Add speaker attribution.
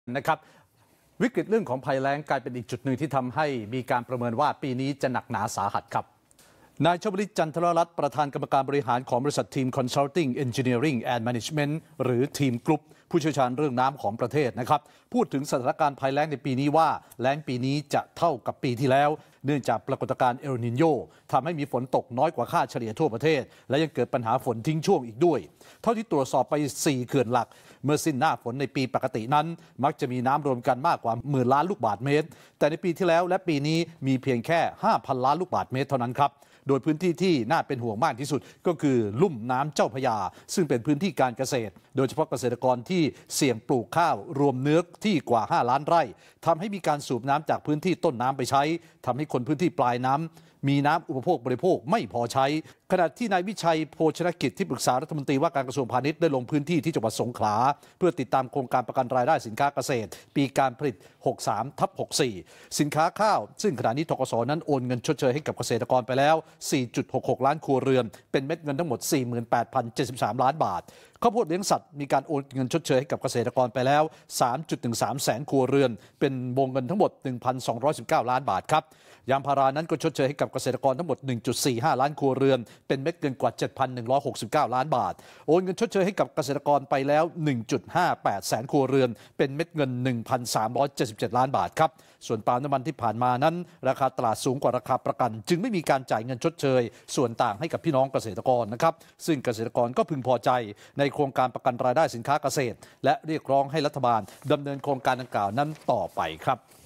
Speaker 1: นะครับวิกฤตเรื่องของภัยแล้งกลายเป็นอีกจุดหนึ่งที่ทำให้มีการประเมินว่าปีนี้จะหนักหนาสาหัสครับนายชวลิต จันทรรัตน์ประธานกรรมการบริหารของบริษัททีม Consulting Engineering and Management หรือทีมกรุ๊ปผู้เชี่ยวชาญเรื่องน้ำของประเทศนะครับพูดถึงสถานการณ์ภัยแล้งในปีนี้ว่าแล้งปีนี้จะเท่ากับปีที่แล้วเนื่องจากปรากฏการณ์เอลนิโญทำให้มีฝนตกน้อยกว่าค่าเฉลี่ยทั่วประเทศและยังเกิดปัญหาฝนทิ้งช่วงอีกด้วยเท่าที่ตรวจสอบไป4เขื่อนหลักเมื่อสิ้นหน้าฝนในปีปกตินั้นมักจะมีน้ำรวมกันมากกว่า10,000 ล้านลูกบาศก์เมตรแต่ในปีที่แล้วและปีนี้มีเพียงแค่ 5,000 ล้านลูกบาศก์เมตรเท่านั้นครับโดยพื้นที่ที่น่าเป็นห่วงมากที่สุดก็คือลุ่มน้ำเจ้าพระยาซึ่งเป็นพื้นที่การเกษตรโดยเฉพาะเกษตรกรที่เสี่ยงปลูกข้าวรวมเนื้อที่กว่า5 ล้านไร่ทำให้มีการสูบน้ำจากพื้นที่ต้นน้ำไปใช้ทำให้คนพื้นที่ปลายน้ำมีน้ำอุปโภคบริโภคไม่พอใช้ขณะที่นายวิชัยโภชนกิจที่ปรึกษารัฐมนตรีว่าการกระทรวงพาณิชย์ได้ลงพื้นที่ที่จังหวัดสงขลาเพื่อติดตามโครงการประกันรายได้สินค้าเกษตรปีการผลิต 63/64 สินค้าข้าวซึ่งขณะนี้ธกส.นั้นโอนเงินชดเชยให้กับเกษตรกรไปแล้ว 4.66 ล้านครัวเรือนเป็นเม็ดเงินทั้งหมด 48,073 ล้านบาทข้าวโพดเลี้ยงสัตว์มีการโอนเงินชดเชยให้กับเกษตรกรไปแล้ว 3.13 แสนครัวเรือนเป็นวงเงินทั้งหมด 1,219 ล้านบาทครับยางพารานั้นก็ชดเชยให้กับเกษตรกรทั้งหมด 1.45 ล้านครัวเรือนเป็นเม็ดเงินกว่า 7,169 ล้านบาทโอนเงินชดเชยให้กับเกษตรกรไปแล้ว 1.58 แสนครัวเรือนเป็นเม็ดเงิน 1,377 ล้านบาทครับส่วนปาล์มน้ำมันที่ผ่านมานั้นราคาตลาดสูงกว่าราคาประกันจึงไม่มีการจ่ายเงินชดเชยส่วนต่างให้กับพี่น้องเกษตรกรนะครับซึ่งเกษตรกรก็พึงพอใจในโครงการประกันรายได้สินค้าเกษตรและเรียกร้องให้รัฐบาลดำเนินโครงการดังกล่าวนั้นต่อไปครับ